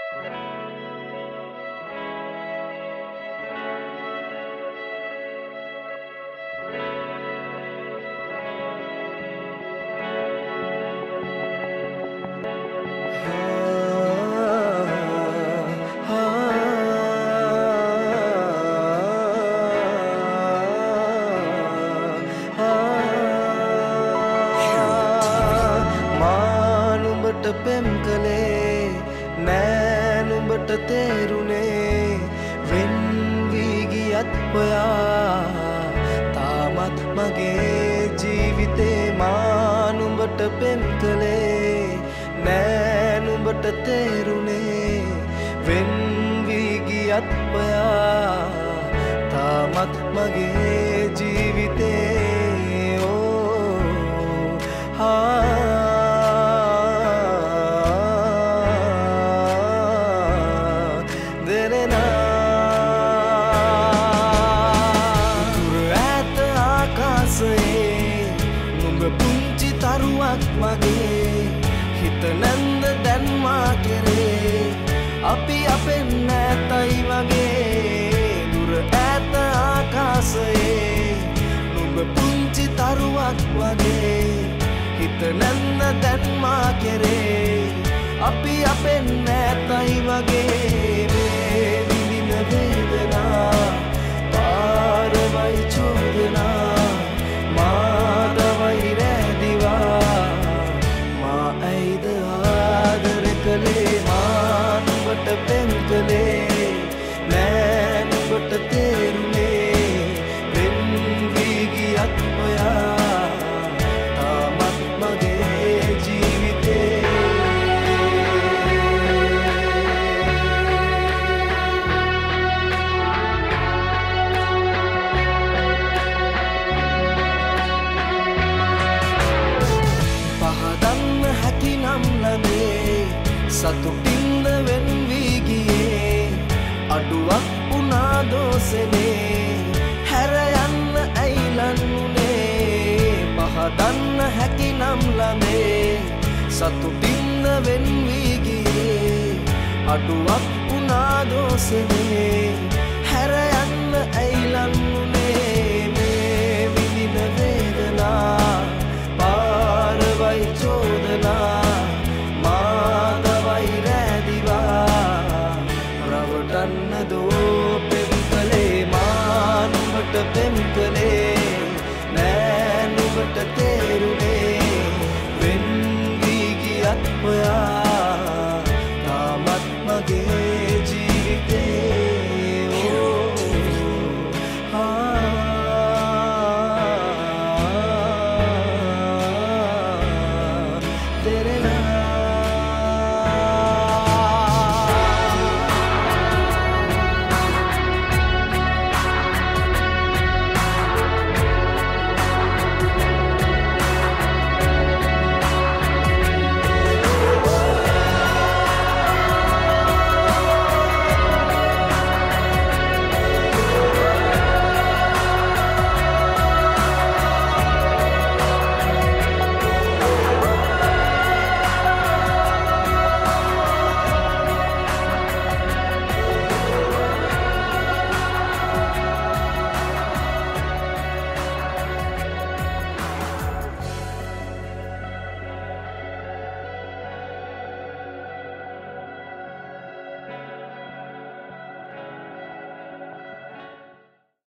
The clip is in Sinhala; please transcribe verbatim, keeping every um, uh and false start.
පෙම් කලේ නෑ නුඹට තේරුනේ වෙන් වී ගියත් ඔයා තාමත් මගේ ජීවිතේ මා නුඹට පෙම් කලේ නෑ නුඹට තේරුනේ වෙන් වී ගියත් ඔයා තාමත් මගේ ජීවිතේ ඕ හා පුංචි තරුවක් මගේ හිත නැන්ද දැන් මා කෙරේ අපි අපෙන් නැතයි වගේ දුර ඈත ආකාශයේ නුඹ පුංචි තරුවක් වගේ හිත නැන්ද දැන් මා කෙරේ අපි අපෙන් නැතයි වගේ මේ විඳින වේදනා පාරවයි චෝදනා පෙම් කලේ නෑ නුඹට තේරුනේ වෙන් වී ගියත් ඔයා තාමත් මගේ ජීවිතේ පහදන්න හැකි නම් ලැබේ සතුටින්ද වෙන් වී ගියේ අඩුවක් වුණා දෝසනේ හැර යන්න ඇයිලන්නුනේ පහදන්න හැකි නම් ළමේ සතුටින්ද වෙන් වී ගියේ අඩුවක් වුණා දෝසනේ හැර යන්න ඇයි